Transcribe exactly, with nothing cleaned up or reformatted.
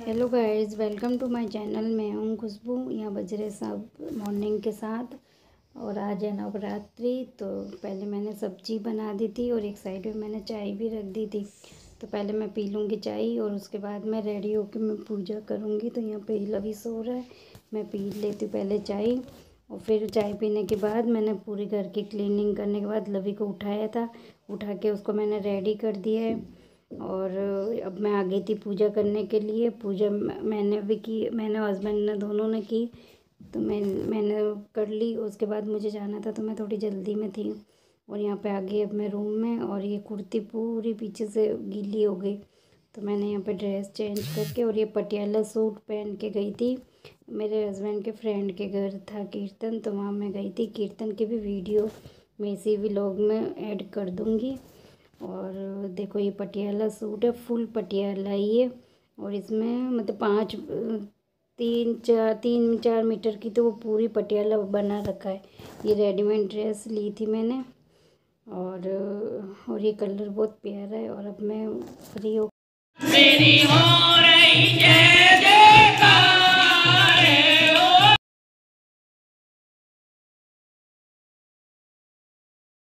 Hello guys, welcome to my channel. मैं हूँ खुशबू। यहाँ बज रहे सब मॉर्निंग के साथ और आज है नवरात्रि। तो पहले मैंने सब्जी बना दी थी और एक साइड में मैंने चाय भी रख दी थी। तो पहले मैं पी लूँगी चाय और उसके बाद मैं रेडी होकर मैं पूजा करूँगी। तो यहाँ पे लवी सो रहा है, मैं पी लेती हूँ पहले चाय। और फिर चाय पीने के बाद मैंने पूरे घर की क्लीनिंग करने के बाद लवी को उठाया था, उठा के उसको मैंने रेडी कर दिया है। और अब मैं आ गई थी पूजा करने के लिए। पूजा मैंने भी की, मैंने और हस्बैंड ने दोनों ने की। तो मैं मैंने कर ली। उसके बाद मुझे जाना था तो मैं थोड़ी जल्दी में थी। और यहाँ पे आ गई अब मैं रूम में और ये कुर्ती पूरी पीछे से गीली हो गई। तो मैंने यहाँ पे ड्रेस चेंज करके और ये पटियाला सूट पहन के गई थी। मेरे हस्बैंड के फ्रेंड के घर था कीर्तन, तो वहाँ मैं गई थी। कीर्तन की भी वीडियो मैं इसी व्लॉग में ऐड कर दूँगी। और देखो ये पटियाला सूट है, फुल पटियाला ये। और इसमें मतलब पाँच तीन चार तीन चार मीटर की तो वो पूरी पटियाला बना रखा है। ये रेडीमेड ड्रेस ली थी मैंने। और और ये कलर बहुत प्यारा है। और अब मैं फ्री हो मेरी हो रही है